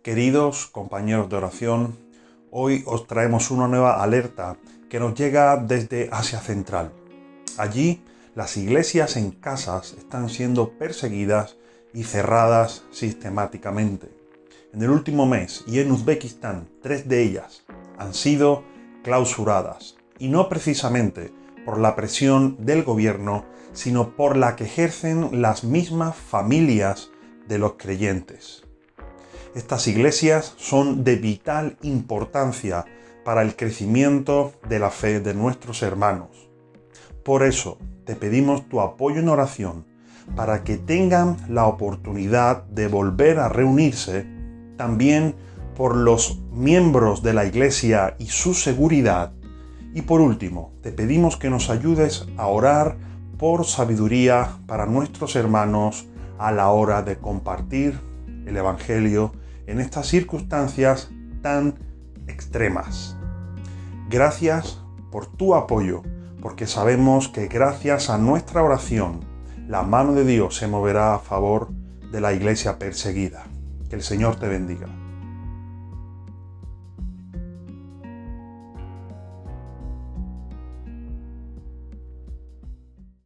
Queridos compañeros de oración, hoy os traemos una nueva alerta que nos llega desde Asia Central. Allí, las iglesias en casas están siendo perseguidas y cerradas sistemáticamente. En el último mes y en Uzbekistán, 3 de ellas han sido clausuradas, y no precisamente por la presión del gobierno, sino por la que ejercen las mismas familias de los creyentes. Estas iglesias son de vital importancia para el crecimiento de la fe de nuestros hermanos. Por eso te pedimos tu apoyo en oración para que tengan la oportunidad de volver a reunirse, también por los miembros de la iglesia y su seguridad. Y por último, te pedimos que nos ayudes a orar por sabiduría para nuestros hermanos a la hora de compartir el Evangelio en estas circunstancias tan extremas. Gracias por tu apoyo, porque sabemos que gracias a nuestra oración, la mano de Dios se moverá a favor de la iglesia perseguida. Que el Señor te bendiga.